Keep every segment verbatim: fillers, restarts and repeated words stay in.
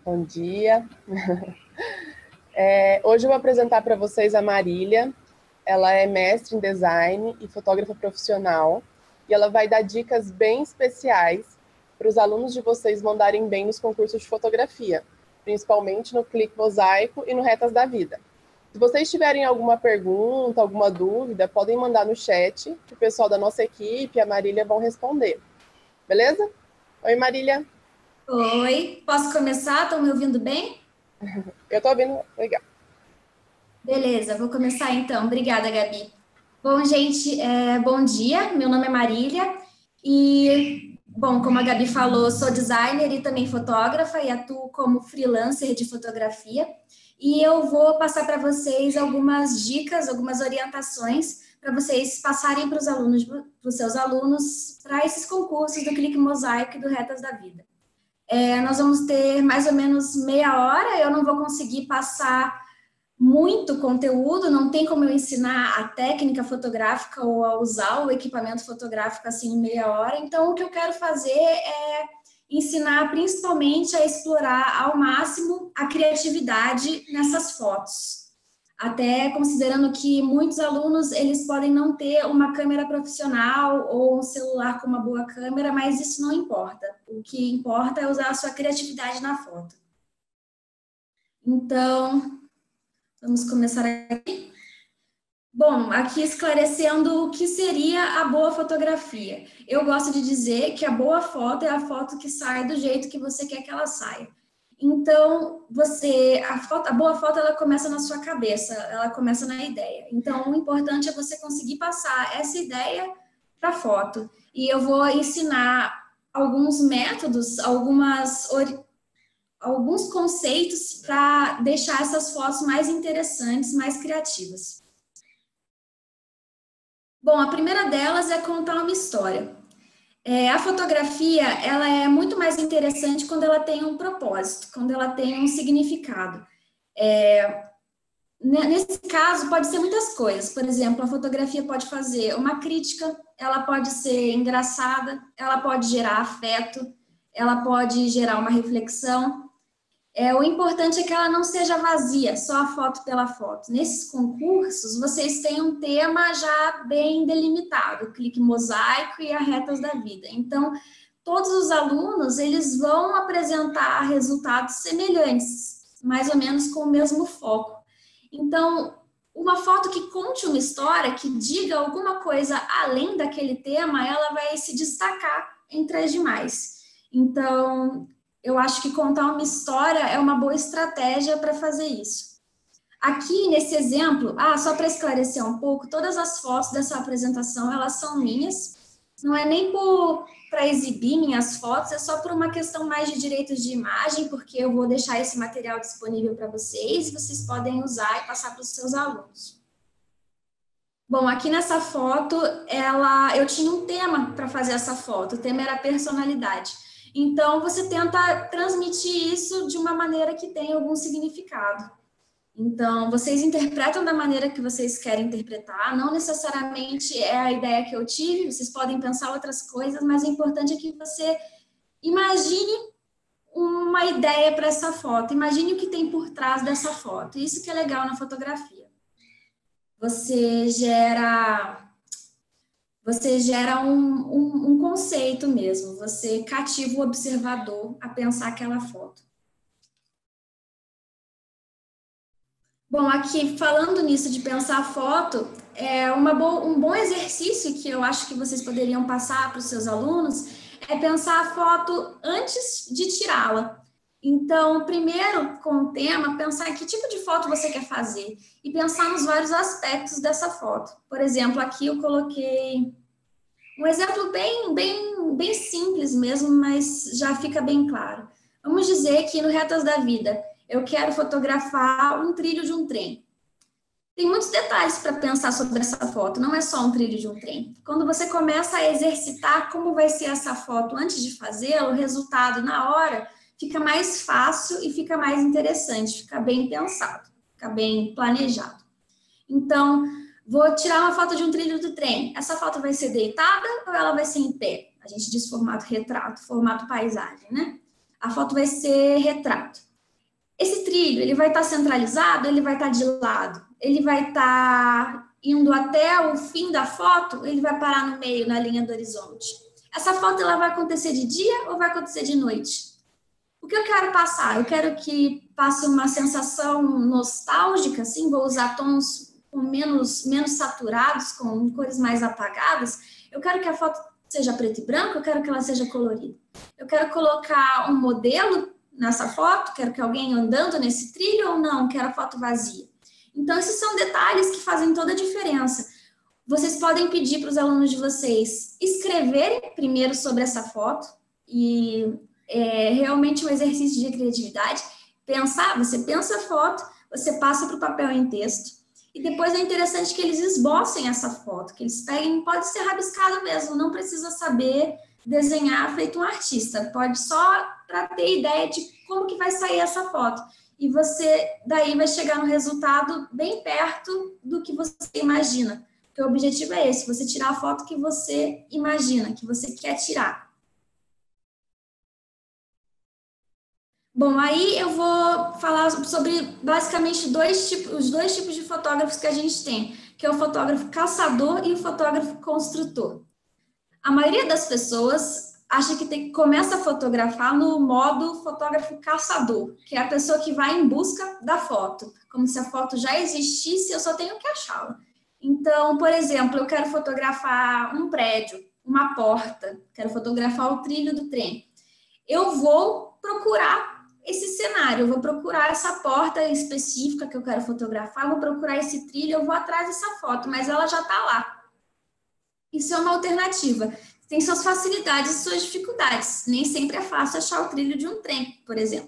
Bom dia. É, hoje eu vou apresentar para vocês a Marília. Ela é mestre em design e fotógrafa profissional e ela vai dar dicas bem especiais para os alunos de vocês mandarem bem nos concursos de fotografia, principalmente no Clique Mosaico e no Retas da Vida. Se vocês tiverem alguma pergunta, alguma dúvida, podem mandar no chat, que o pessoal da nossa equipe e a Marília vão responder. Beleza? Oi, Marília. Oi, posso começar? Estão me ouvindo bem? Eu estou ouvindo, legal. Beleza, vou começar então. Obrigada, Gabi. Bom, gente, é, bom dia. Meu nome é Marília e, bom, como a Gabi falou, sou designer e também fotógrafa e atuo como freelancer de fotografia. E eu vou passar para vocês algumas dicas, algumas orientações para vocês passarem para os alunos, para os seus alunos, para esses concursos do Clique Mosaico e do Retas da Vida. É, nós vamos ter mais ou menos meia hora, eu não vou conseguir passar muito conteúdo, não tem como eu ensinar a técnica fotográfica ou a usar o equipamento fotográfico assim em meia hora, então o que eu quero fazer é ensinar principalmente a explorar ao máximo a criatividade nessas fotos. Até considerando que muitos alunos, eles podem não ter uma câmera profissional ou um celular com uma boa câmera, mas isso não importa. O que importa é usar a sua criatividade na foto. Então, vamos começar aqui. Bom, aqui esclarecendo o que seria a boa fotografia. Eu gosto de dizer que a boa foto é a foto que sai do jeito que você quer que ela saia. Então, você, a, foto, a boa foto, ela começa na sua cabeça, ela começa na ideia. Então, o importante é você conseguir passar essa ideia para a foto. E eu vou ensinar alguns métodos, algumas, alguns conceitos para deixar essas fotos mais interessantes, mais criativas. Bom, a primeira delas é contar uma história. É, a fotografia, ela é muito mais interessante quando ela tem um propósito, quando ela tem um significado. É, nesse caso, pode ser muitas coisas. Por exemplo, a fotografia pode fazer uma crítica, ela pode ser engraçada, ela pode gerar afeto, ela pode gerar uma reflexão. É, o importante é que ela não seja vazia, só a foto pela foto. Nesses concursos, vocês têm um tema já bem delimitado, o Clique Mosaico e a Retas da Vida. Então, todos os alunos, eles vão apresentar resultados semelhantes, mais ou menos com o mesmo foco. Então, uma foto que conte uma história, que diga alguma coisa além daquele tema, ela vai se destacar entre as demais. Então, eu acho que contar uma história é uma boa estratégia para fazer isso. Aqui, nesse exemplo, ah, só para esclarecer um pouco, todas as fotos dessa apresentação, elas são minhas. Não é nem para exibir minhas fotos, é só por uma questão mais de direitos de imagem, porque eu vou deixar esse material disponível para vocês e vocês podem usar e passar para os seus alunos. Bom, aqui nessa foto, ela, eu tinha um tema para fazer essa foto, o tema era personalidade. Então, você tenta transmitir isso de uma maneira que tenha algum significado. Então, vocês interpretam da maneira que vocês querem interpretar, não necessariamente é a ideia que eu tive, vocês podem pensar outras coisas, mas o importante é que você imagine uma ideia para essa foto, imagine o que tem por trás dessa foto. Isso que é legal na fotografia. Você gera... Você gera um, um, um conceito mesmo, você cativa o observador a pensar aquela foto. Bom, aqui, falando nisso de pensar a foto, é uma bo um bom exercício que eu acho que vocês poderiam passar para os seus alunos é pensar a foto antes de tirá-la. Então, primeiro, com o tema, pensar em que tipo de foto você quer fazer e pensar nos vários aspectos dessa foto. Por exemplo, aqui eu coloquei... Um exemplo bem, bem, bem simples mesmo, mas já fica bem claro. Vamos dizer que no Retas da Vida, eu quero fotografar um trilho de um trem. Tem muitos detalhes para pensar sobre essa foto, não é só um trilho de um trem. Quando você começa a exercitar como vai ser essa foto antes de fazê-la, o resultado na hora fica mais fácil e fica mais interessante, fica bem pensado, fica bem planejado. Então, vou tirar uma foto de um trilho do trem. Essa foto vai ser deitada ou ela vai ser em pé? A gente diz formato retrato, formato paisagem, né? A foto vai ser retrato. Esse trilho, ele vai estar centralizado, ele vai estar de lado, ele vai estar indo até o fim da foto, ele vai parar no meio, na linha do horizonte. Essa foto, ela vai acontecer de dia ou vai acontecer de noite? O que eu quero passar? Eu quero que passe uma sensação nostálgica, assim, vou usar tons com menos, menos saturados, com cores mais apagadas. Eu quero que a foto seja preto e branco, eu quero que ela seja colorida. Eu quero colocar um modelo nessa foto, quero que alguém andando nesse trilho ou não, quero a foto vazia. Então, esses são detalhes que fazem toda a diferença. Vocês podem pedir para os alunos de vocês escreverem primeiro sobre essa foto e é realmente um exercício de criatividade. Pensar, você pensa a foto, você passa para o papel em texto e depois é interessante que eles esbocem essa foto, que eles peguem, pode ser rabiscado mesmo, não precisa saber desenhar feito um artista, pode só para ter ideia de como que vai sair essa foto. E você daí vai chegar no resultado bem perto do que você imagina. Porque o objetivo é esse, você tirar a foto que você imagina, que você quer tirar. Bom, aí eu vou falar sobre basicamente dois tipos, os dois tipos de fotógrafos que a gente tem, que é o fotógrafo caçador e o fotógrafo construtor. A maioria das pessoas acha que tem, começa a fotografar no modo fotógrafo caçador, que é a pessoa que vai em busca da foto, como se a foto já existisse, eu só tenho que achá-la. Então, por exemplo, eu quero fotografar um prédio, uma porta, quero fotografar o trilho do trem. Eu vou procurar esse cenário, eu vou procurar essa porta específica que eu quero fotografar, vou procurar esse trilho, eu vou atrás dessa foto, mas ela já está lá. Isso é uma alternativa. Tem suas facilidades e suas dificuldades. Nem sempre é fácil achar o trilho de um trem, por exemplo.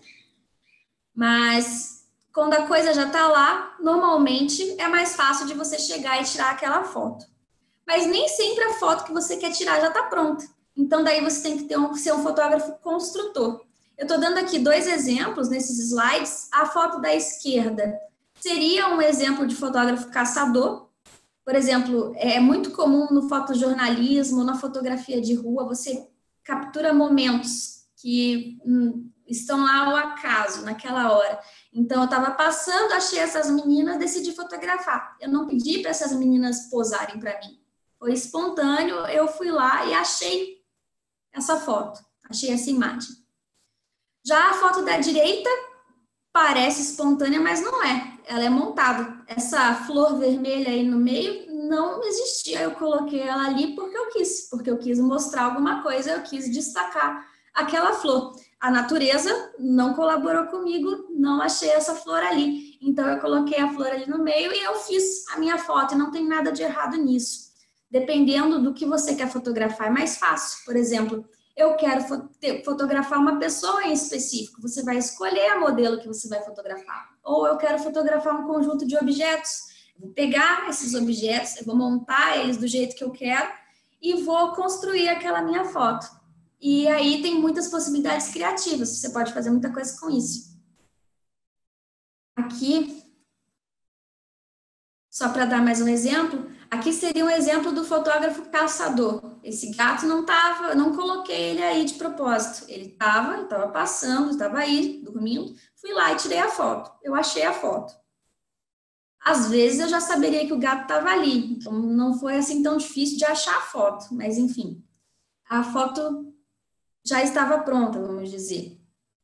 Mas quando a coisa já está lá, normalmente é mais fácil de você chegar e tirar aquela foto. Mas nem sempre a foto que você quer tirar já está pronta. Então, daí você tem que ter um, ser um fotógrafo construtor. Eu estou dando aqui dois exemplos nesses slides. A foto da esquerda seria um exemplo de fotógrafo caçador. Por exemplo, é muito comum no fotojornalismo, na fotografia de rua, você captura momentos que hum, estão lá ao acaso, naquela hora. Então, eu estava passando, achei essas meninas, decidi fotografar. Eu não pedi para essas meninas posarem para mim. Foi espontâneo, eu fui lá e achei essa foto, achei essa imagem. Já a foto da direita parece espontânea, mas não é. Ela é montada. Essa flor vermelha aí no meio não existia. Eu coloquei ela ali porque eu quis, porque eu quis mostrar alguma coisa, eu quis destacar aquela flor. A natureza não colaborou comigo, não achei essa flor ali. Então, eu coloquei a flor ali no meio e eu fiz a minha foto, e não tem nada de errado nisso. Dependendo do que você quer fotografar, é mais fácil. Por exemplo, eu quero fotografar uma pessoa em específico, você vai escolher a modelo que você vai fotografar. Ou eu quero fotografar um conjunto de objetos, eu vou pegar esses objetos, eu vou montar eles do jeito que eu quero e vou construir aquela minha foto. E aí tem muitas possibilidades criativas, você pode fazer muita coisa com isso. Aqui, só para dar mais um exemplo, aqui seria um exemplo do fotógrafo caçador. Esse gato não estava, não coloquei ele aí de propósito. Ele estava, estava passando, estava aí, dormindo. Fui lá e tirei a foto. Eu achei a foto. Às vezes eu já saberia que o gato estava ali, então não foi assim tão difícil de achar a foto. Mas enfim, a foto já estava pronta, vamos dizer.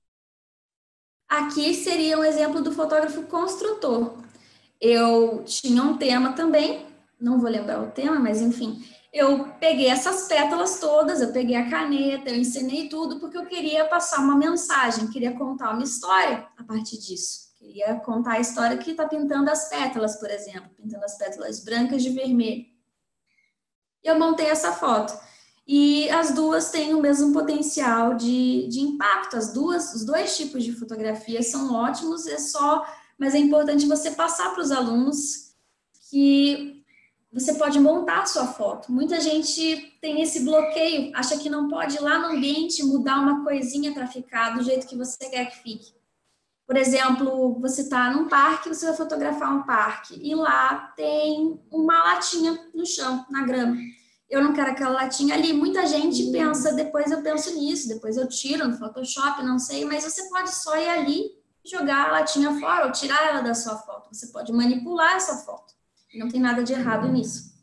Aqui seria um exemplo do fotógrafo construtor. Eu tinha um tema também, não vou lembrar o tema, mas enfim, eu peguei essas pétalas todas, eu peguei a caneta, eu ensinei tudo, porque eu queria passar uma mensagem, queria contar uma história a partir disso. Queria contar a história que está pintando as pétalas, por exemplo, pintando as pétalas brancas de vermelho. Eu montei essa foto. E as duas têm o mesmo potencial de, de impacto. As duas, os dois tipos de fotografia são ótimos, é só, mas é importante você passar para os alunos que você pode montar a sua foto. Muita gente tem esse bloqueio, acha que não pode ir lá no ambiente mudar uma coisinha para ficar do jeito que você quer que fique. Por exemplo, você está num parque, você vai fotografar um parque, e lá tem uma latinha no chão, na grama. Eu não quero aquela latinha ali. Muita gente pensa, depois eu penso nisso, depois eu tiro no Photoshop, não sei, mas você pode só ir ali jogar a latinha fora ou tirar ela da sua foto. Você pode manipular essa foto. Não tem nada de errado nisso.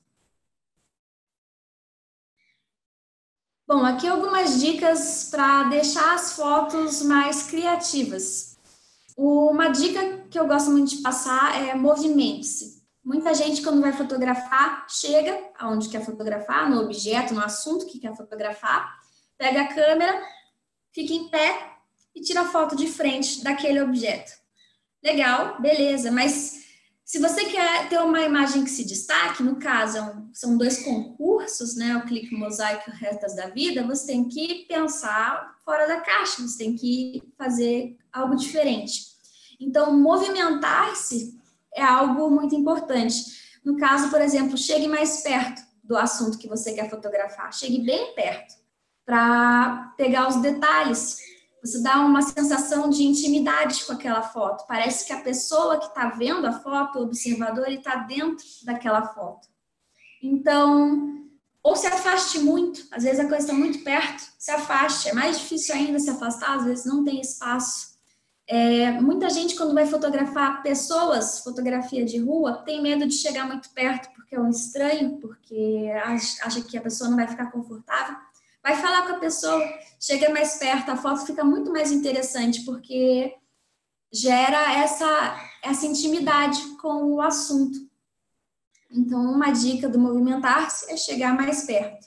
Bom, aqui algumas dicas para deixar as fotos mais criativas. Uma dica que eu gosto muito de passar é movimente-se. Muita gente, quando vai fotografar, chega aonde quer fotografar, no objeto, no assunto que quer fotografar, pega a câmera, fica em pé e tira a foto de frente daquele objeto. Legal, beleza, mas se você quer ter uma imagem que se destaque, no caso, são dois concursos, né, o Clique Mosaico e o Retas da Vida, você tem que pensar fora da caixa, você tem que fazer algo diferente. Então, movimentar-se é algo muito importante. No caso, por exemplo, chegue mais perto do assunto que você quer fotografar, chegue bem perto, para pegar os detalhes. Você dá uma sensação de intimidade com aquela foto. Parece que a pessoa que está vendo a foto, o observador, está dentro daquela foto. Então, ou se afaste muito. Às vezes a coisa está muito perto, se afaste. É mais difícil ainda se afastar, às vezes não tem espaço. É, muita gente, quando vai fotografar pessoas, fotografia de rua, tem medo de chegar muito perto, porque é um estranho, porque acha que a pessoa não vai ficar confortável. Vai falar com a pessoa, chega mais perto, a foto fica muito mais interessante, porque gera essa, essa intimidade com o assunto. Então, uma dica do movimentar-se é chegar mais perto.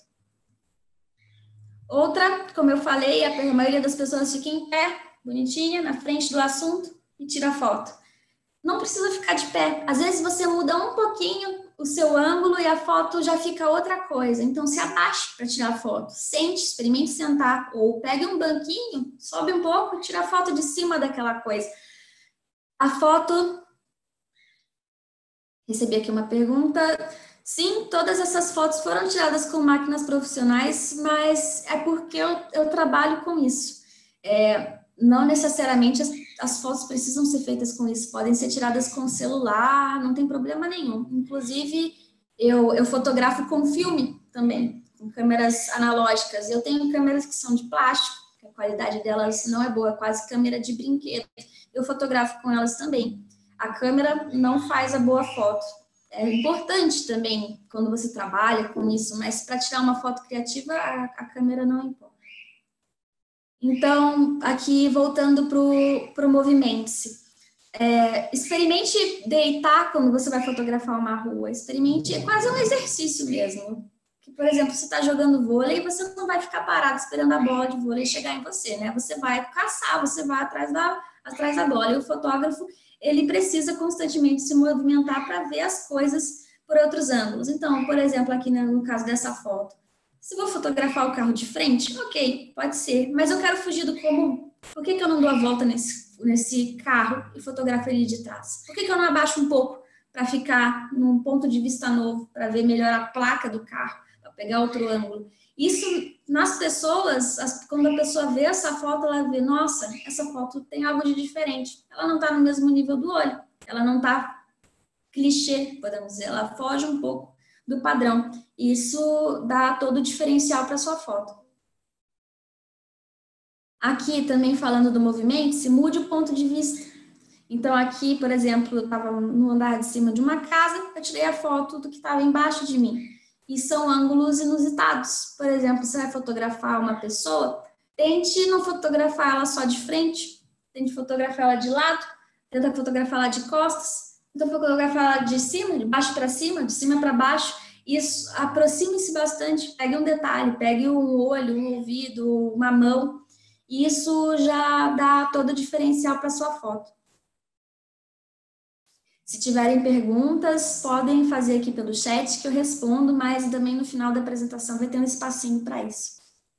Outra, como eu falei, a maioria das pessoas fica em pé, bonitinha, na frente do assunto e tira a foto. Não precisa ficar de pé. Às vezes você muda um pouquinho o seu ângulo e a foto já fica outra coisa. Então, se abaixe para tirar a foto. Sente, experimente sentar. Ou pegue um banquinho, sobe um pouco, tira a foto de cima daquela coisa. A foto... Recebi aqui uma pergunta. Sim, todas essas fotos foram tiradas com máquinas profissionais, mas é porque eu, eu trabalho com isso. É, não necessariamente as, as fotos precisam ser feitas com isso, podem ser tiradas com celular, não tem problema nenhum. Inclusive, eu, eu fotografo com filme também, com câmeras analógicas. Eu tenho câmeras que são de plástico, que a qualidade delas não é boa, é quase câmera de brinquedo. Eu fotografo com elas também. A câmera não faz a boa foto. É importante também quando você trabalha com isso, mas para tirar uma foto criativa, a, a câmera não importa. Então, aqui voltando para o movimento-se. É, experimente deitar quando você vai fotografar uma rua. Experimente, é quase um exercício mesmo. Que, por exemplo, você está jogando vôlei e você não vai ficar parado esperando a bola de vôlei chegar em você, né? Você vai caçar, você vai atrás da, atrás da bola. E o fotógrafo, ele precisa constantemente se movimentar para ver as coisas por outros ângulos. Então, por exemplo, aqui no caso dessa foto, se vou fotografar o carro de frente, ok, pode ser, mas eu quero fugir do comum. Por que que eu não dou a volta nesse, nesse carro e fotografo ele de trás? Por que que eu não abaixo um pouco para ficar num ponto de vista novo, para ver melhor a placa do carro, para pegar outro ângulo? Isso, nas pessoas, as, quando a pessoa vê essa foto, ela vê, nossa, essa foto tem algo de diferente. Ela não está no mesmo nível do olho, ela não está clichê, podemos dizer, ela foge um pouco do padrão. Isso dá todo o diferencial para a sua foto. Aqui, também falando do movimento, se mude o ponto de vista. Então, aqui, por exemplo, eu estava no andar de cima de uma casa, eu tirei a foto do que estava embaixo de mim. E são ângulos inusitados. Por exemplo, você vai fotografar uma pessoa, tente não fotografar ela só de frente, tente fotografar ela de lado, tenta fotografar ela de costas, tenta fotografar ela de cima, de baixo para cima, de cima para baixo. Isso, aproxime-se bastante, pegue um detalhe, pegue um olho, um ouvido, uma mão. Isso já dá todo o diferencial para a sua foto. Se tiverem perguntas, podem fazer aqui pelo chat que eu respondo, mas também no final da apresentação vai ter um espacinho para isso.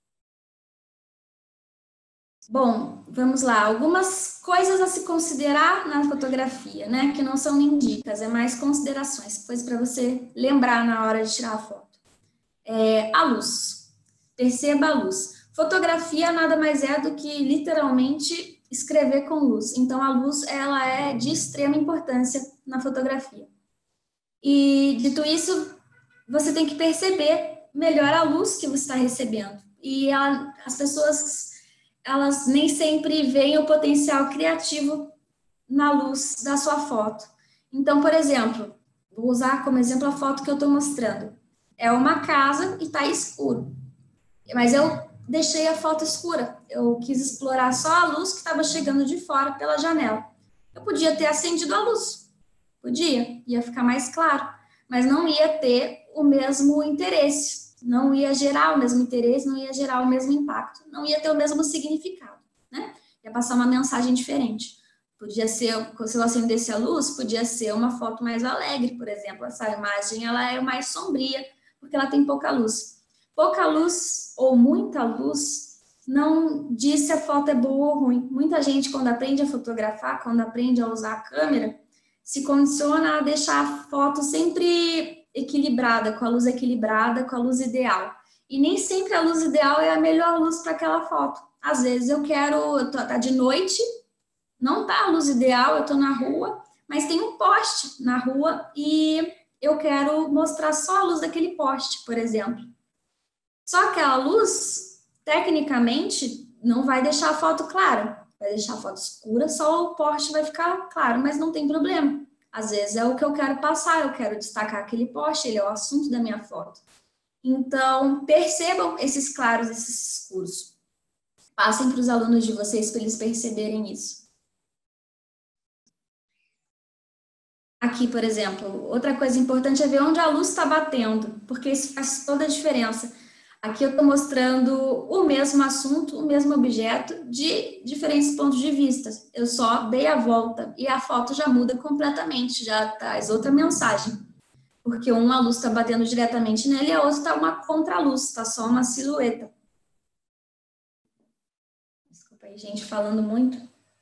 Bom, vamos lá. Algumas coisas a se considerar na fotografia, né? Que não são nem dicas, é mais considerações, coisas para você lembrar na hora de tirar a foto. É, a luz. Perceba a luz. Fotografia nada mais é do que literalmente escrever com luz. Então, a luz ela é de extrema importância na fotografia. E, dito isso, você tem que perceber melhor a luz que você está recebendo. E ela, as pessoas, elas nem sempre veem o potencial criativo na luz da sua foto. Então, por exemplo, vou usar como exemplo a foto que eu estou mostrando. É uma casa e está escuro. Mas eu deixei a foto escura. Eu quis explorar só a luz que estava chegando de fora pela janela. Eu podia ter acendido a luz. Podia, ia ficar mais claro. Mas não ia ter o mesmo interesse. Não ia gerar o mesmo interesse, não ia gerar o mesmo impacto. Não ia ter o mesmo significado, né? Ia passar uma mensagem diferente. Podia ser, se eu acendesse a luz, podia ser uma foto mais alegre, por exemplo. Essa imagem, ela é mais sombria, porque ela tem pouca luz. Pouca luz ou muita luz não diz se a foto é boa ou ruim. Muita gente, quando aprende a fotografar, quando aprende a usar a câmera, se condiciona a deixar a foto sempre equilibrada, com a luz equilibrada, com a luz ideal. E nem sempre a luz ideal é a melhor luz para aquela foto. Às vezes eu quero, eu tô, tá de noite, não tá a luz ideal, eu tô na rua, mas tem um poste na rua e eu quero mostrar só a luz daquele poste, por exemplo. Só que a luz, tecnicamente, não vai deixar a foto clara. Vai deixar a foto escura, só o poste vai ficar claro, mas não tem problema. Às vezes é o que eu quero passar, eu quero destacar aquele poste, ele é o assunto da minha foto. Então, percebam esses claros, esses escuros. Passem para os alunos de vocês para eles perceberem isso. Aqui, por exemplo, outra coisa importante é ver onde a luz está batendo, porque isso faz toda a diferença. Aqui eu estou mostrando o mesmo assunto, o mesmo objeto, de diferentes pontos de vista. Eu só dei a volta e a foto já muda completamente, já traz outra mensagem. Porque uma luz está batendo diretamente nele e a outra está uma contraluz, está só uma silhueta. Desculpa aí, gente, falando muito.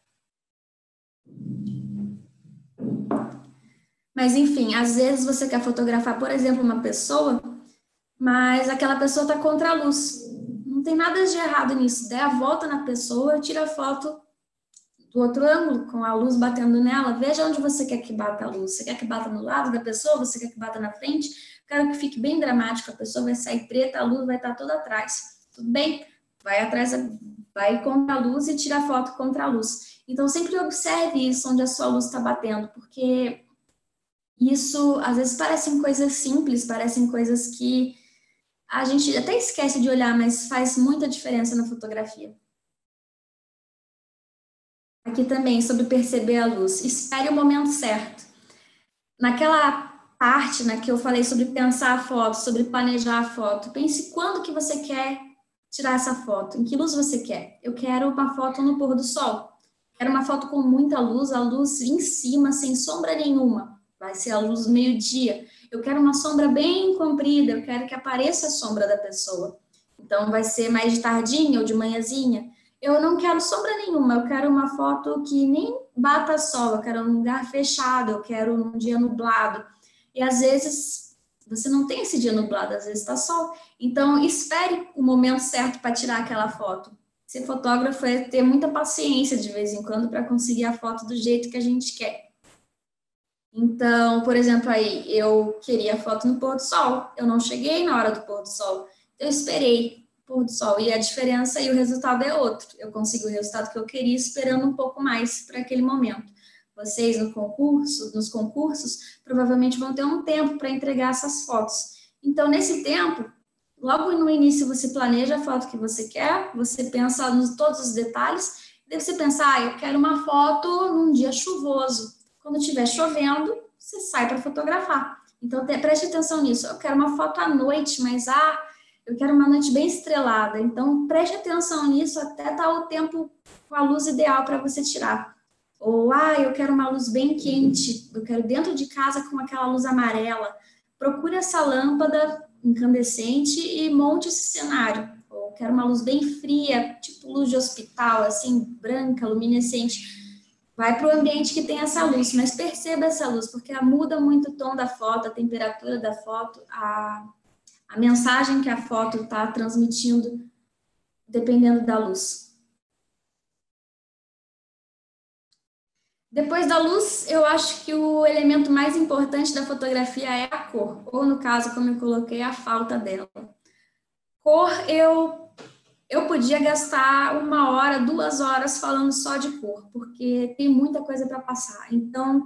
Mas, enfim, às vezes você quer fotografar, por exemplo, uma pessoa, mas aquela pessoa está contra a luz. Não tem nada de errado nisso. Dê a volta na pessoa, tira a foto do outro ângulo, com a luz batendo nela. Veja onde você quer que bata a luz. Você quer que bata no lado da pessoa? Você quer que bata na frente? Quero que fique bem dramático. A pessoa vai sair preta, a luz vai estar toda atrás. Tudo bem? Vai atrás, vai contra a luz e tira a foto contra a luz. Então, sempre observe isso, onde a sua luz está batendo, porque isso, às vezes, parecem coisas simples, parecem coisas que a gente até esquece de olhar, mas faz muita diferença na fotografia. Aqui também, sobre perceber a luz. Espere o momento certo. Naquela parte na que eu falei sobre pensar a foto, sobre planejar a foto, pense quando que você quer tirar essa foto, em que luz você quer. Eu quero uma foto no pôr do sol. Quero uma foto com muita luz, a luz em cima, sem sombra nenhuma. Vai ser a luz do meio-dia. Eu quero uma sombra bem comprida, eu quero que apareça a sombra da pessoa. Então, vai ser mais de tardinha ou de manhãzinha. Eu não quero sombra nenhuma, eu quero uma foto que nem bata sol, eu quero um lugar fechado, eu quero um dia nublado. E, às vezes, você não tem esse dia nublado, às vezes está sol. Então, espere o momento certo para tirar aquela foto. Ser fotógrafo é ter muita paciência de vez em quando para conseguir a foto do jeito que a gente quer. Então, por exemplo, aí eu queria foto no pôr do sol, eu não cheguei na hora do pôr do sol, eu esperei o pôr do sol e a diferença e o resultado é outro. Eu consegui o resultado que eu queria esperando um pouco mais para aquele momento. Vocês no concurso, nos concursos provavelmente vão ter um tempo para entregar essas fotos. Então, nesse tempo, logo no início você planeja a foto que você quer, você pensa nos todos os detalhes, e daí você pensa, ah, eu quero uma foto num dia chuvoso. Quando estiver chovendo, você sai para fotografar. Então, te, preste atenção nisso. Eu quero uma foto à noite, mas ah, eu quero uma noite bem estrelada. Então, preste atenção nisso até estar o tempo com a luz ideal para você tirar. Ou, ah, eu quero uma luz bem quente, eu quero dentro de casa com aquela luz amarela. Procure essa lâmpada incandescente e monte esse cenário. Ou quero uma luz bem fria, tipo luz de hospital, assim, branca, luminescente. Vai para o ambiente que tem essa luz, mas perceba essa luz, porque ela muda muito o tom da foto, a temperatura da foto, a, a mensagem que a foto está transmitindo, dependendo da luz. Depois da luz, eu acho que o elemento mais importante da fotografia é a cor, ou no caso, como eu coloquei, a falta dela. Cor, eu... eu podia gastar uma hora, duas horas falando só de cor, porque tem muita coisa para passar. Então,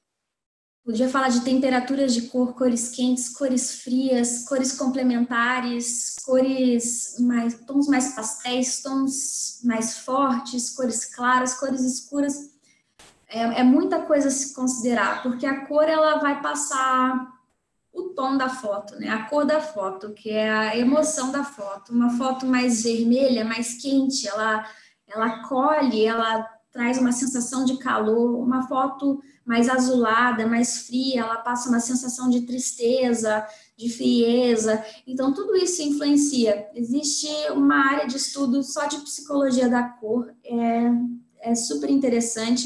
podia falar de temperaturas de cor, cores quentes, cores frias, cores complementares, cores mais, tons mais pastéis, tons mais fortes, cores claras, cores escuras. É, é muita coisa a se considerar, porque a cor ela vai passar o tom da foto, né? A cor da foto, que é a emoção da foto. Uma foto mais vermelha, mais quente, ela, ela colhe, ela traz uma sensação de calor. Uma foto mais azulada, mais fria, ela passa uma sensação de tristeza, de frieza. Então, tudo isso influencia. Existe uma área de estudo só de psicologia da cor, é, é super interessante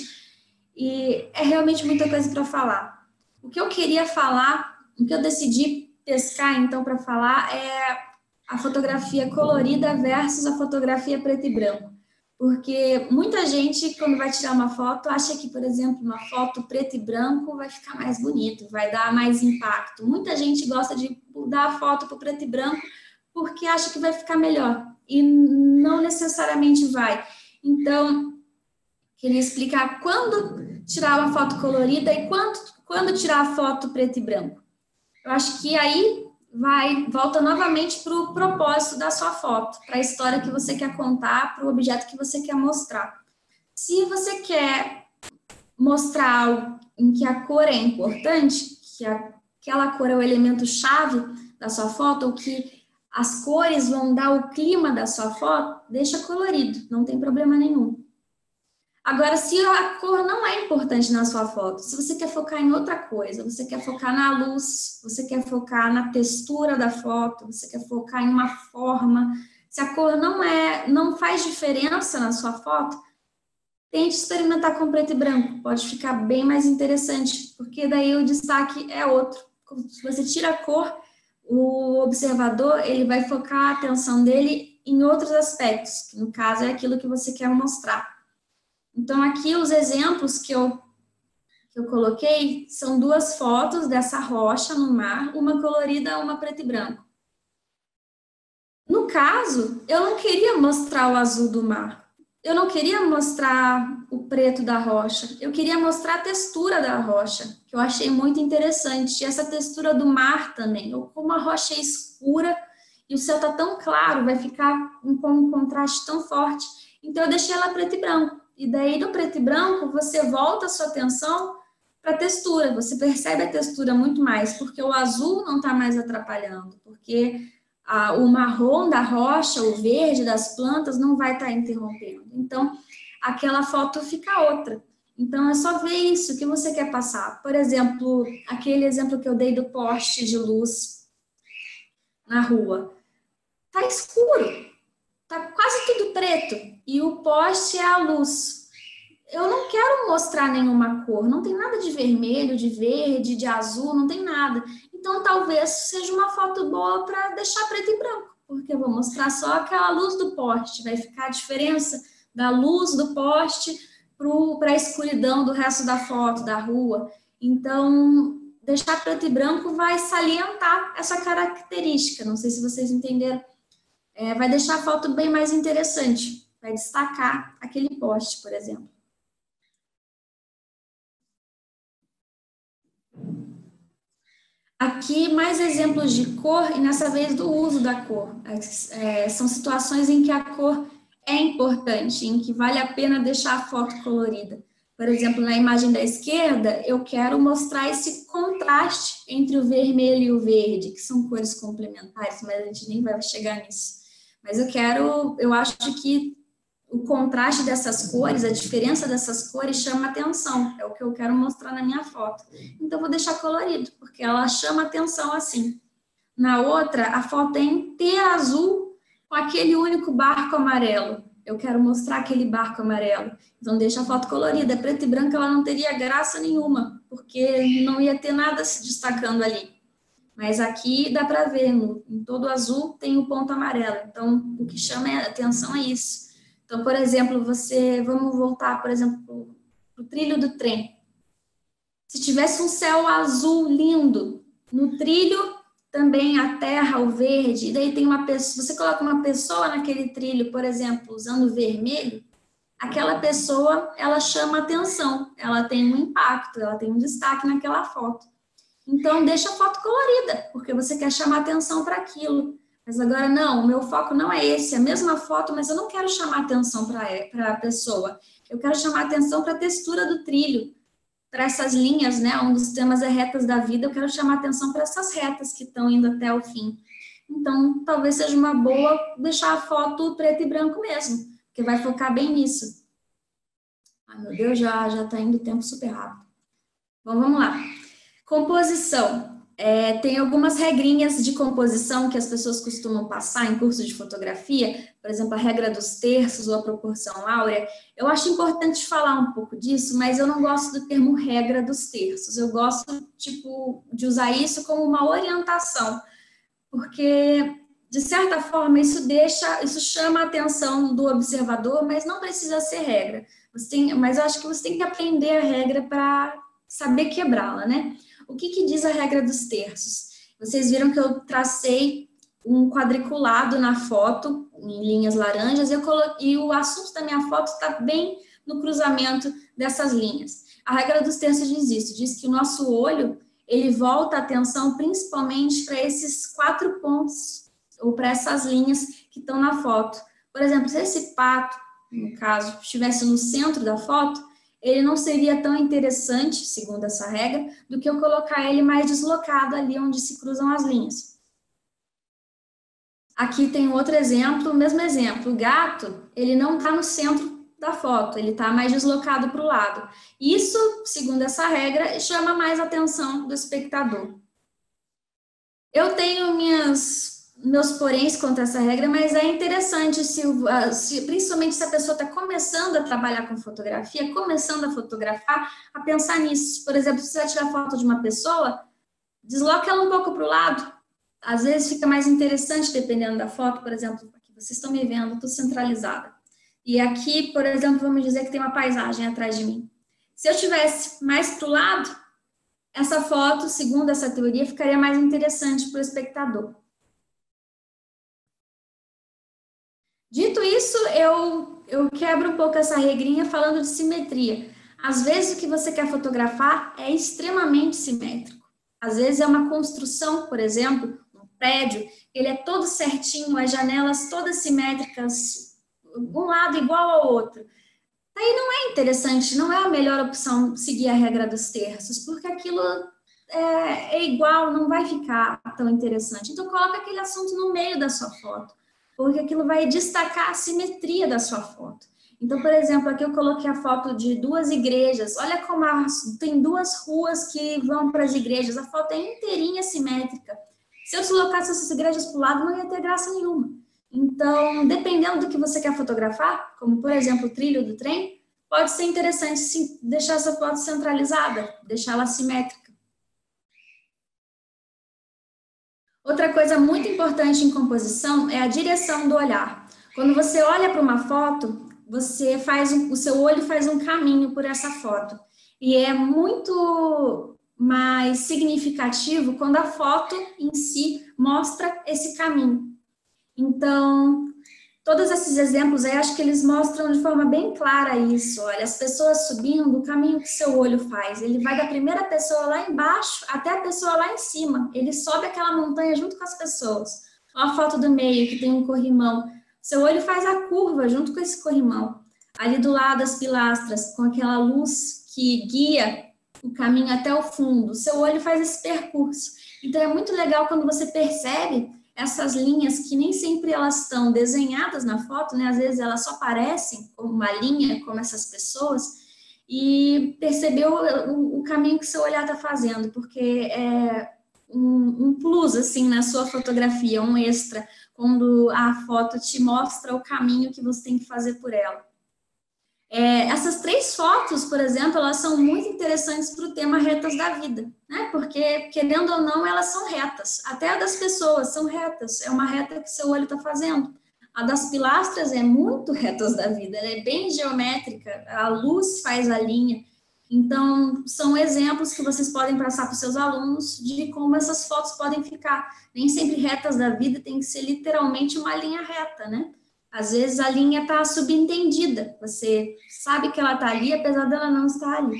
e é realmente muita coisa para falar. O que eu queria falar, o que eu decidi pescar, então, para falar é a fotografia colorida versus a fotografia preto e branco. Porque muita gente, quando vai tirar uma foto, acha que, por exemplo, uma foto preto e branco vai ficar mais bonito, vai dar mais impacto. Muita gente gosta de mudar a foto para o preto e branco porque acha que vai ficar melhor. E não necessariamente vai. Então, queria explicar quando tirar uma foto colorida e quando, quando tirar a foto preto e branco. Eu acho que aí vai, volta novamente para o propósito da sua foto, para a história que você quer contar, para o objeto que você quer mostrar. Se você quer mostrar algo em que a cor é importante, que a, aquela cor é o elemento-chave da sua foto, ou que as cores vão dar o clima da sua foto, deixa colorido, não tem problema nenhum. Agora, se a cor não é importante na sua foto, se você quer focar em outra coisa, você quer focar na luz, você quer focar na textura da foto, você quer focar em uma forma, se a cor não é, não faz diferença na sua foto, tente experimentar com preto e branco, pode ficar bem mais interessante, porque daí o destaque é outro. Se você tira a cor, o observador ele vai focar a atenção dele em outros aspectos, que no caso é aquilo que você quer mostrar. Então, aqui os exemplos que eu, que eu coloquei são duas fotos dessa rocha no mar, uma colorida, uma preto e branco. No caso, eu não queria mostrar o azul do mar, eu não queria mostrar o preto da rocha, eu queria mostrar a textura da rocha, que eu achei muito interessante, e essa textura do mar também, como a rocha é escura e o céu está tão claro, vai ficar com um contraste tão forte, então eu deixei ela preto e branco. E daí, no preto e branco, você volta a sua atenção para a textura. Você percebe a textura muito mais, porque o azul não está mais atrapalhando, porque a, o marrom da rocha, o verde das plantas não vai estar tá interrompendo. Então, aquela foto fica outra. Então, é só ver isso que você quer passar. Por exemplo, aquele exemplo que eu dei do poste de luz na rua. Está escuro. Tá quase tudo preto e o poste é a luz. Eu não quero mostrar nenhuma cor, não tem nada de vermelho, de verde, de azul, não tem nada. Então talvez seja uma foto boa para deixar preto e branco, porque eu vou mostrar só aquela luz do poste, vai ficar a diferença da luz do poste para a escuridão do resto da foto, da rua. Então, deixar preto e branco vai salientar essa característica, não sei se vocês entenderam. É, vai deixar a foto bem mais interessante, vai destacar aquele poste, por exemplo. Aqui, mais exemplos de cor, e nessa vez do uso da cor. É, são situações em que a cor é importante, em que vale a pena deixar a foto colorida. Por exemplo, na imagem da esquerda, eu quero mostrar esse contraste entre o vermelho e o verde, que são cores complementares, mas a gente nem vai chegar nisso. Mas eu quero, eu acho que o contraste dessas cores, a diferença dessas cores chama atenção, é o que eu quero mostrar na minha foto. Então, vou deixar colorido, porque ela chama atenção assim. Na outra, a foto é inteira azul com aquele único barco amarelo. Eu quero mostrar aquele barco amarelo. Então, deixa a foto colorida. Preto e branco, ela não teria graça nenhuma, porque não ia ter nada se destacando ali. Mas aqui dá para ver, no, em todo azul tem o ponto amarelo. Então, o que chama a atenção é isso. Então, por exemplo, você, vamos voltar, por exemplo, para o trilho do trem. Se tivesse um céu azul lindo no trilho, também a terra, o verde, e daí tem uma pessoa, você coloca uma pessoa naquele trilho, por exemplo, usando vermelho, aquela pessoa, ela chama atenção, ela tem um impacto, ela tem um destaque naquela foto. Então, deixa a foto colorida, porque você quer chamar atenção para aquilo. Mas agora, não, o meu foco não é esse, é a mesma foto, mas eu não quero chamar atenção para a pessoa. Eu quero chamar atenção para a textura do trilho, para essas linhas, né? Um dos temas é retas da vida, eu quero chamar atenção para essas retas que estão indo até o fim. Então, talvez seja uma boa deixar a foto preto e branco mesmo, porque vai focar bem nisso. Ai, meu Deus, já já está indo o tempo super rápido. Bom, vamos lá. Composição. É, tem algumas regrinhas de composição que as pessoas costumam passar em curso de fotografia, por exemplo, a regra dos terços ou a proporção áurea. Eu acho importante falar um pouco disso, mas eu não gosto do termo regra dos terços. Eu gosto, tipo, de usar isso como uma orientação, porque, de certa forma, isso deixa, isso chama a atenção do observador, mas não precisa ser regra. Você tem, mas eu acho que você tem que aprender a regra para saber quebrá-la, né? O que, que diz a regra dos terços? Vocês viram que eu tracei um quadriculado na foto, em linhas laranjas, e, eu coloquei, e o assunto da minha foto está bem no cruzamento dessas linhas. A regra dos terços diz isso, diz que o nosso olho, ele volta a atenção principalmente para esses quatro pontos, ou para essas linhas que estão na foto. Por exemplo, se esse pato, no caso, estivesse no centro da foto, ele não seria tão interessante, segundo essa regra, do que eu colocar ele mais deslocado ali onde se cruzam as linhas. Aqui tem outro exemplo, o mesmo exemplo. O gato, ele não está no centro da foto, ele está mais deslocado para o lado. Isso, segundo essa regra, chama mais a atenção do espectador. Eu tenho minhas... meus poréns contra essa regra, mas é interessante, se, se, principalmente se a pessoa está começando a trabalhar com fotografia, começando a fotografar, a pensar nisso. Por exemplo, se você vai tirar foto de uma pessoa, desloca ela um pouco para o lado. Às vezes fica mais interessante, dependendo da foto. Por exemplo, aqui vocês estão me vendo, estou centralizada. E aqui, por exemplo, vamos dizer que tem uma paisagem atrás de mim. Se eu estivesse mais para o lado, essa foto, segundo essa teoria, ficaria mais interessante para o espectador. Dito isso, eu, eu quebro um pouco essa regrinha falando de simetria. Às vezes o que você quer fotografar é extremamente simétrico. Às vezes é uma construção, por exemplo, um prédio, ele é todo certinho, as janelas todas simétricas, um lado igual ao outro. Aí não é interessante, não é a melhor opção seguir a regra dos terços, porque aquilo é, é igual, não vai ficar tão interessante. Então coloca aquele assunto no meio da sua foto, porque aquilo vai destacar a simetria da sua foto. Então, por exemplo, aqui eu coloquei a foto de duas igrejas. Olha como as, tem duas ruas que vão para as igrejas. A foto é inteirinha simétrica. Se eu deslocasse essas igrejas para o lado, não ia ter graça nenhuma. Então, dependendo do que você quer fotografar, como, por exemplo, o trilho do trem, pode ser interessante sim, deixar essa foto centralizada, deixá-la simétrica. Outra coisa muito importante em composição é a direção do olhar. Quando você olha para uma foto, você faz um, o seu olho faz um caminho por essa foto. E é muito mais significativo quando a foto em si mostra esse caminho. Então, todos esses exemplos aí, acho que eles mostram de forma bem clara isso. Olha, as pessoas subindo, o caminho que seu olho faz. Ele vai da primeira pessoa lá embaixo até a pessoa lá em cima. Ele sobe aquela montanha junto com as pessoas. Olha a foto do meio, que tem um corrimão. Seu olho faz a curva junto com esse corrimão. Ali do lado das pilastras, com aquela luz que guia o caminho até o fundo. Seu olho faz esse percurso. Então, é muito legal quando você percebe essas linhas que nem sempre elas estão desenhadas na foto, né? Às vezes elas só aparecem como uma linha, como essas pessoas, e percebeu o, o caminho que seu olhar está fazendo, porque é um, um plus, assim, na sua fotografia, um extra, quando a foto te mostra o caminho que você tem que fazer por ela. É, essas três fotos, por exemplo, elas são muito interessantes para o tema retas da vida, né? Porque, querendo ou não, elas são retas. Até a das pessoas são retas, é uma reta que seu olho está fazendo. A das pilastras é muito retas da vida, ela é bem geométrica, a luz faz a linha. Então, são exemplos que vocês podem passar para os seus alunos de como essas fotos podem ficar. Nem sempre retas da vida tem que ser literalmente uma linha reta, né? Às vezes a linha está subentendida, você sabe que ela está ali, apesar dela não estar ali.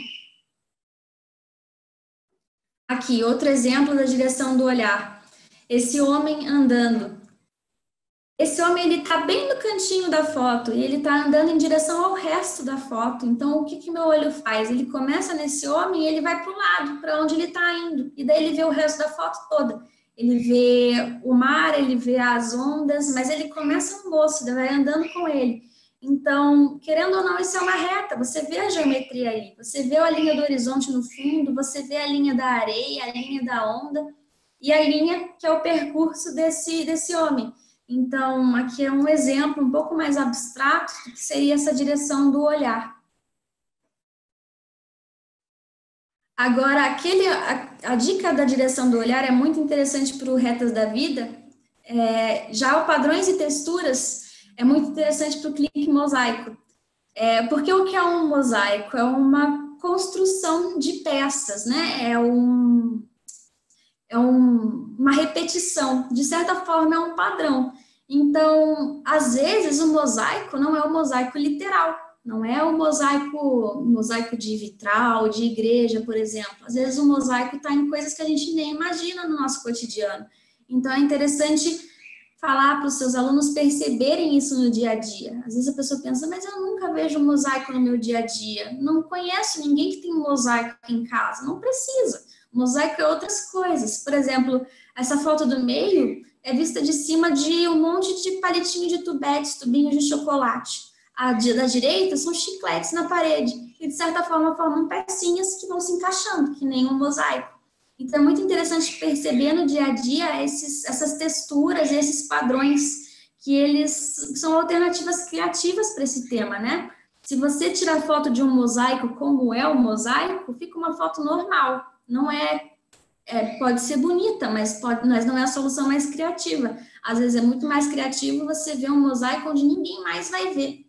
Aqui, outro exemplo da direção do olhar. Esse homem andando. Esse homem, ele está bem no cantinho da foto e ele está andando em direção ao resto da foto. Então, o que que meu olho faz? Ele começa nesse homem e ele vai para o lado, para onde ele está indo. E daí ele vê o resto da foto toda. Ele vê o mar, ele vê as ondas, mas ele começa no moço, ele vai andando com ele. Então, querendo ou não, isso é uma reta. Você vê a geometria ali, você vê a linha do horizonte no fundo, você vê a linha da areia, a linha da onda e a linha que é o percurso desse, desse homem. Então, aqui é um exemplo um pouco mais abstrato do que seria essa direção do olhar. Agora, aquele, a, a dica da direção do olhar é muito interessante para o Retas da Vida. É, já o padrões e texturas é muito interessante para o clique mosaico. É, porque o que é um mosaico? É uma construção de peças, né? É um... é um, uma repetição, de certa forma é um padrão. Então, às vezes, o mosaico não é o mosaico literal, não é o mosaico, mosaico de vitral, de igreja, por exemplo. Às vezes, o mosaico está em coisas que a gente nem imagina no nosso cotidiano. Então, é interessante falar para os seus alunos perceberem isso no dia a dia. Às vezes a pessoa pensa, mas eu nunca vejo um mosaico no meu dia a dia. Não conheço ninguém que tem um mosaico aqui em casa. Não precisa. Mosaico é outras coisas. Por exemplo, essa foto do meio é vista de cima de um monte de palitinho de tubetes, tubinhos de chocolate. A da direita são chicletes na parede. E, de certa forma, formam pecinhas que vão se encaixando, que nem um mosaico. Então, é muito interessante perceber no dia a dia esses, essas texturas, esses padrões, que eles são alternativas criativas para esse tema, né? Se você tirar foto de um mosaico como é o mosaico, fica uma foto normal. Não é, é, pode ser bonita, mas, pode, mas não é a solução mais criativa. Às vezes é muito mais criativo você ver um mosaico onde ninguém mais vai ver.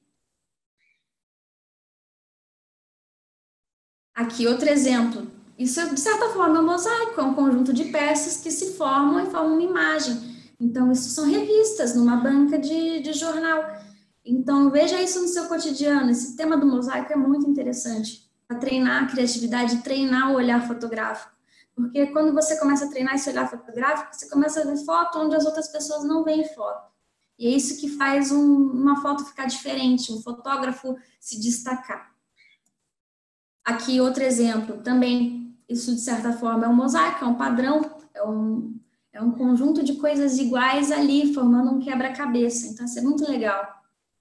Aqui outro exemplo. Isso, de certa forma, é um mosaico, é um conjunto de peças que se formam e formam uma imagem. Então, isso são revistas numa banca de, de jornal. Então, veja isso no seu cotidiano. Esse tema do mosaico é muito interessante para treinar a criatividade, treinar o olhar fotográfico. Porque quando você começa a treinar esse olhar fotográfico, você começa a ver foto onde as outras pessoas não veem foto. E é isso que faz um, uma foto ficar diferente, um fotógrafo se destacar. Aqui outro exemplo, também, isso de certa forma é um mosaico, é um padrão, é um, é um conjunto de coisas iguais ali, formando um quebra-cabeça. Então, isso é muito legal.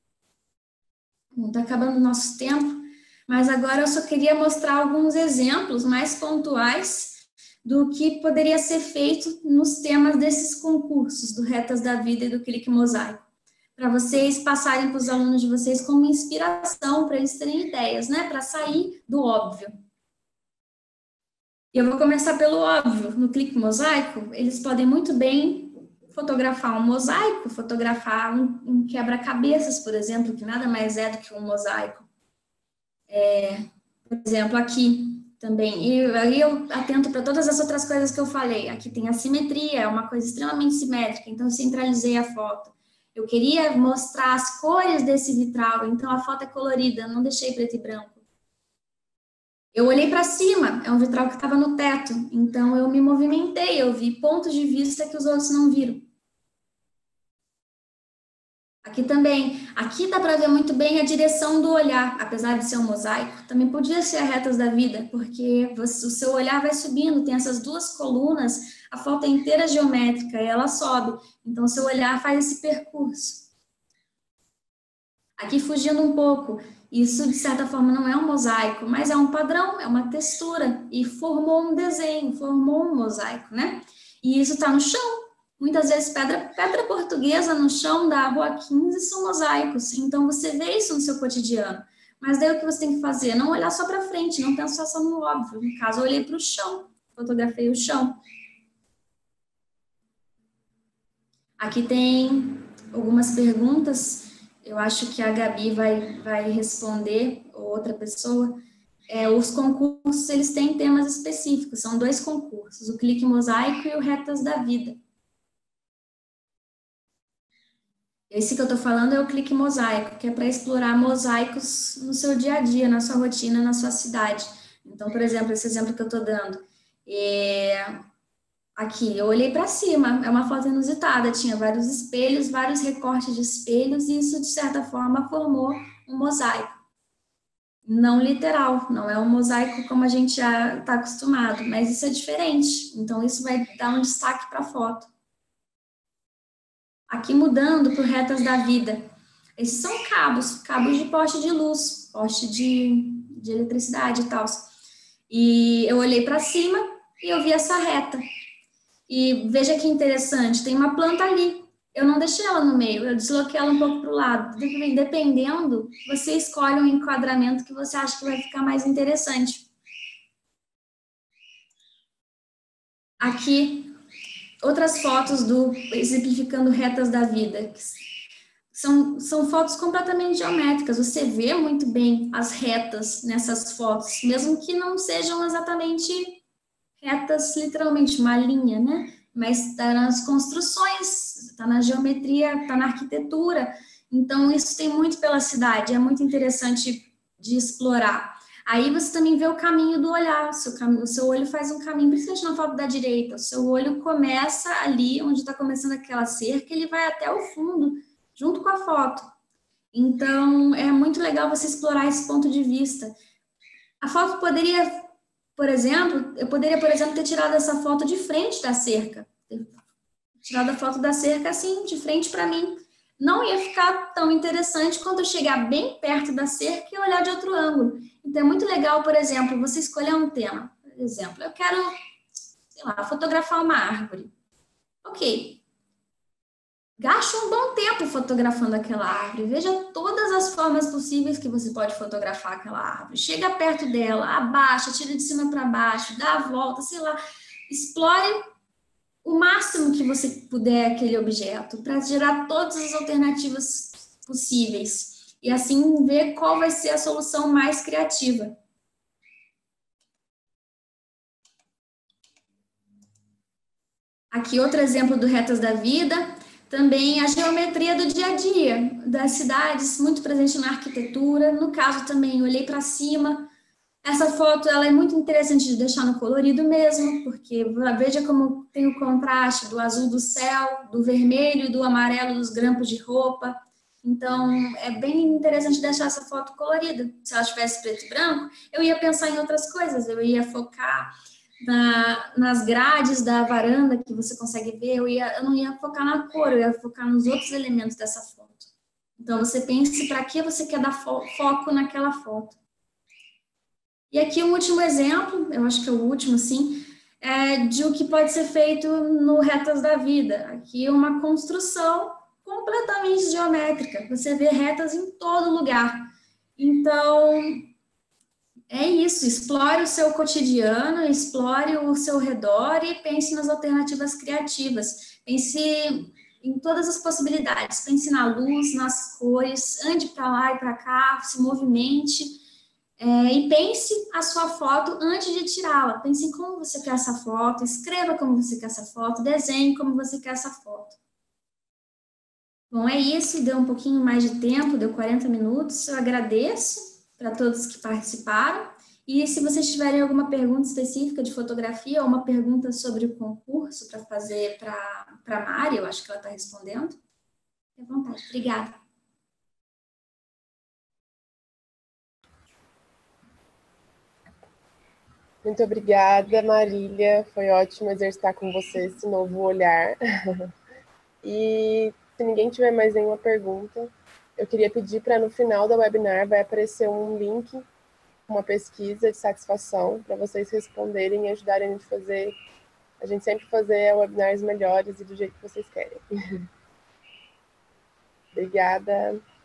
Está acabando o nosso tempo, mas agora eu só queria mostrar alguns exemplos mais pontuais do que poderia ser feito nos temas desses concursos, do Retas da Vida e do Clique Mosaico, para vocês passarem para os alunos de vocês como inspiração, para eles terem ideias, né? Para sair do óbvio. E eu vou começar pelo óbvio. No Clique Mosaico, eles podem muito bem fotografar um mosaico, fotografar um, um quebra-cabeças, por exemplo, que nada mais é do que um mosaico. É, por exemplo, aqui também. E aí eu atento para todas as outras coisas que eu falei. Aqui tem a simetria, é uma coisa extremamente simétrica, então eu centralizei a foto. Eu queria mostrar as cores desse vitral, então a foto é colorida, não deixei preto e branco. Eu olhei para cima, é um vitral que estava no teto, então eu me movimentei, eu vi pontos de vista que os outros não viram. Aqui também, aqui dá para ver muito bem a direção do olhar, apesar de ser um mosaico, também podia ser a Retas da Vida, porque você, o seu olhar vai subindo, tem essas duas colunas, a foto é inteira geométrica e ela sobe, então o seu olhar faz esse percurso. Aqui fugindo um pouco, isso de certa forma não é um mosaico, mas é um padrão, é uma textura, e formou um desenho, formou um mosaico, né? E isso está no chão. Muitas vezes pedra, pedra portuguesa no chão da Rua quinze são mosaicos, então você vê isso no seu cotidiano. Mas daí o que você tem que fazer? Não olhar só para frente, não pensar só no óbvio. No caso, eu olhei para o chão, fotografei o chão. Aqui tem algumas perguntas, eu acho que a Gabi vai, vai responder, ou outra pessoa. é, os concursos, eles têm temas específicos, são dois concursos, o Clique Mosaico e o Retas da Vida. Esse que eu estou falando é o Clique Mosaico, que é para explorar mosaicos no seu dia a dia, na sua rotina, na sua cidade. Então, por exemplo, esse exemplo que eu estou dando, é... aqui, eu olhei para cima, é uma foto inusitada, tinha vários espelhos, vários recortes de espelhos, e isso, de certa forma, formou um mosaico. Não literal, não é um mosaico como a gente já está acostumado, mas isso é diferente, então isso vai dar um destaque para a foto. Aqui mudando para Retas da Vida. Esses são cabos, cabos de poste de luz, poste de, de eletricidade e tal. E eu olhei para cima e eu vi essa reta. E veja que interessante, tem uma planta ali. Eu não deixei ela no meio, eu desloquei ela um pouco para o lado. Dependendo, você escolhe um enquadramento que você acha que vai ficar mais interessante. Aqui, outras fotos do exemplificando retas da vida. São, são fotos completamente geométricas, você vê muito bem as retas nessas fotos, mesmo que não sejam exatamente retas, literalmente, uma linha, né? Mas está nas construções, está na geometria, está na arquitetura. Então, isso tem muito pela cidade, é muito interessante de explorar. Aí você também vê o caminho do olhar, o seu, cam... o seu olho faz um caminho, principalmente na foto da direita, o seu olho começa ali, onde está começando aquela cerca, ele vai até o fundo, junto com a foto. Então, é muito legal você explorar esse ponto de vista. A foto poderia, por exemplo, eu poderia, por exemplo, ter tirado essa foto de frente da cerca. Ter tirado a foto da cerca assim, de frente para mim. Não ia ficar tão interessante quanto eu chegar bem perto da cerca e olhar de outro ângulo. Então, é muito legal, por exemplo, você escolher um tema. Por exemplo, eu quero, sei lá, fotografar uma árvore. Ok. Gaste um bom tempo fotografando aquela árvore. Veja todas as formas possíveis que você pode fotografar aquela árvore. Chega perto dela, abaixa, tira de cima para baixo, dá a volta, sei lá. Explore o máximo que você puder aquele objeto para gerar todas as alternativas possíveis. E assim ver qual vai ser a solução mais criativa. Aqui outro exemplo do Retas da Vida. Também a geometria do dia a dia, das cidades, muito presente na arquitetura. No caso também, olhei para cima. Essa foto ela é muito interessante de deixar no colorido mesmo, porque veja como tem o contraste do azul do céu, do vermelho e do amarelo dos grampos de roupa. Então, é bem interessante deixar essa foto colorida. Se ela tivesse preto e branco, eu ia pensar em outras coisas, eu ia focar Na, nas grades da varanda que você consegue ver, eu, ia, eu não ia focar na cor, eu ia focar nos outros elementos dessa foto. Então, você pense para que você quer dar fo foco naquela foto. E aqui um último exemplo, eu acho que é o último, sim, é de o que pode ser feito no Retas da Vida. Aqui é uma construção completamente geométrica, você vê retas em todo lugar. Então, é isso, explore o seu cotidiano, explore o seu redor e pense nas alternativas criativas. Pense em todas as possibilidades, pense na luz, nas cores, ande para lá e para cá, se movimente é, e pense a sua foto antes de tirá-la. Pense em como você quer essa foto, escreva como você quer essa foto, desenhe como você quer essa foto. Bom, é isso, deu um pouquinho mais de tempo, deu quarenta minutos, eu agradeço para todos que participaram. E se vocês tiverem alguma pergunta específica de fotografia ou uma pergunta sobre o concurso para fazer para a Mari, eu acho que ela está respondendo, fique à vontade. Obrigada. Muito obrigada, Marília. Foi ótimo exercitar com você esse novo olhar. E se ninguém tiver mais nenhuma pergunta, eu queria pedir para no final da webinar vai aparecer um link, uma pesquisa de satisfação para vocês responderem e ajudarem a gente a fazer, a gente sempre fazer webinars melhores e do jeito que vocês querem. Obrigada.